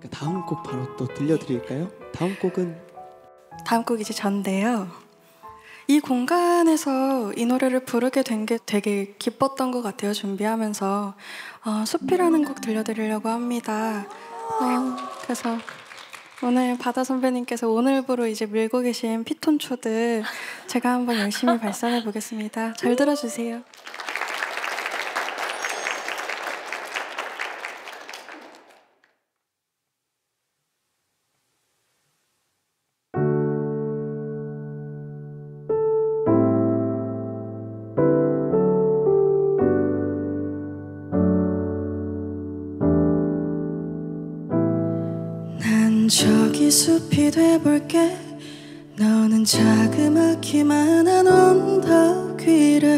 다음 곡 바로 또 들려드릴까요? 다음 곡은? 다음 곡 이제 전데요. 이 공간에서 이 노래를 부르게 된 게 되게 기뻤던 것 같아요. 준비하면서 숲이라는 곡 들려드리려고 합니다. 그래서 오늘 바다 선배님께서 오늘부로 이제 밀고 계신 피톤초드 제가 한번 열심히 발산해 보겠습니다. 잘 들어주세요. 저기 숲이 돼볼게. 너는 자그마키만한 언덕 위를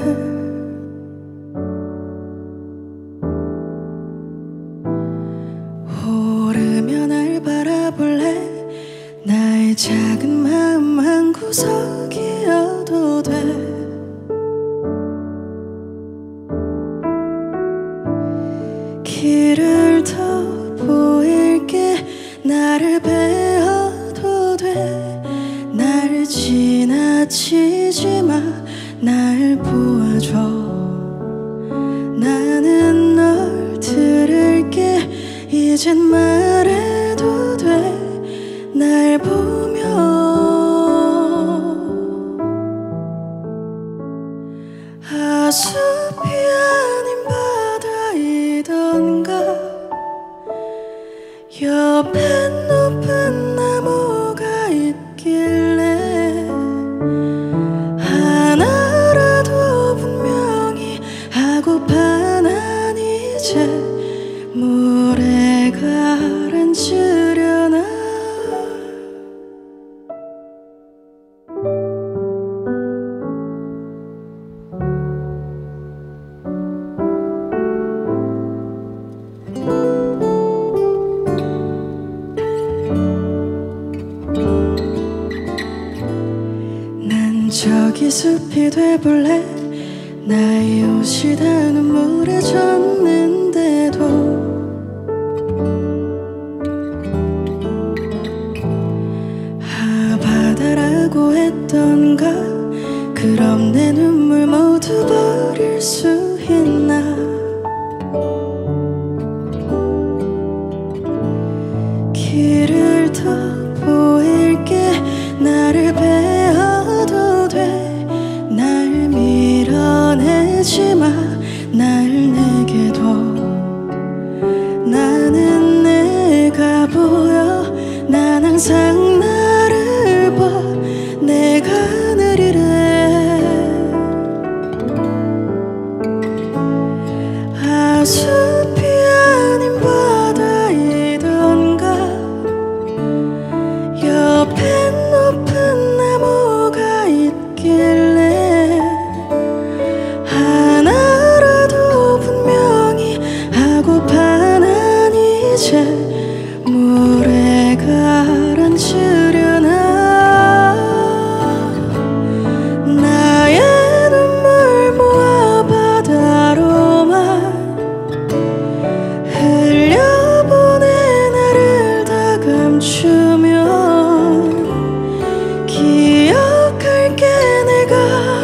오르며 날 바라볼래. 나의 작은 마음 한 구석이어도 돼. 길을 더 보일게. 나를 베어도 돼. 날 지나치지 마. 날 보아줘. 나는 널 들을게. 이젠 말해도 돼. 날 보며 숲이 아닌 바다이던가. 옆엔 높은 나무가 있길래 하나라도 분명히 하고파. 난 이제 물에 가라앉으려나. 저기 숲이 돼볼래. 나의 옷이 다 눈물에 젖는데도 바다라고 했던가. 그럼 내 눈물 모두 버릴 수 있나. 길을 더 보일게. 나를 베어도 돼. 날 밀어내지 마. 날 내게 둬. 나는 내가 보여. 난 항상 나를 봐. 내가 느리래. 숲이 아닌 바다이던가. 옆엔 높은 나무가 있길래 하나라도 분명히 하고파. 난 이제 물에 가라앉으려나. 나의 눈물 모아 바다로만 흘려보내. 나를 다 감추면 기억할게. 내가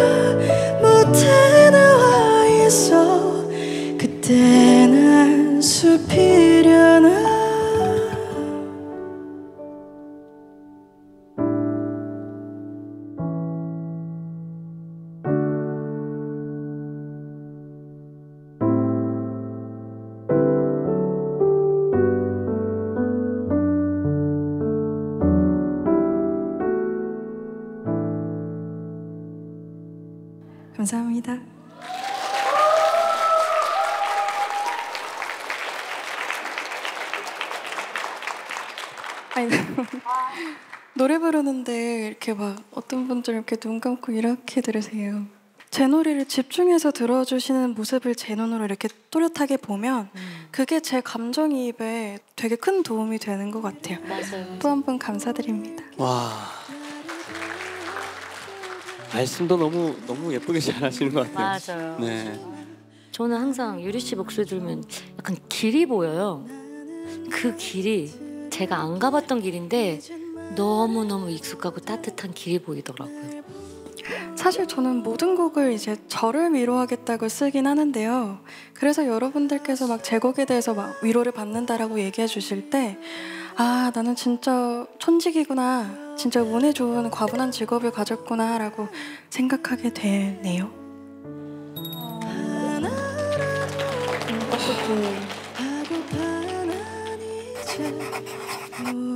못해 나와 있어. 그때 난 숲이려나. 감사합니다. 아니, 노래 부르는데 이렇게 막 어떤 분들 이렇게 눈 감고 이렇게 들으세요. 제 노래를 집중해서 들어주시는 모습을 제 눈으로 이렇게 또렷하게 보면 그게 제 감정이입에 되게 큰 도움이 되는 것 같아요. 맞아요. 또 한 번 감사드립니다. 와, 말씀도 너무 예쁘게 잘하시는 것 같아요. 맞아요. 네. 저는 항상 유리 씨 목소리 들으면 약간 길이 보여요. 그 길이 제가 안 가봤던 길인데 너무너무 익숙하고 따뜻한 길이 보이더라고요. 사실 저는 모든 곡을 이제 저를 위로하겠다고 쓰긴 하는데요. 그래서 여러분들께서 막 제 곡에 대해서 막 위로를 받는다라고 얘기해 주실 때, 아, 나는 진짜 천직이구나. 진짜 운이 좋은 과분한 직업을 가졌구나라고 생각하게 되네요. 어떡해.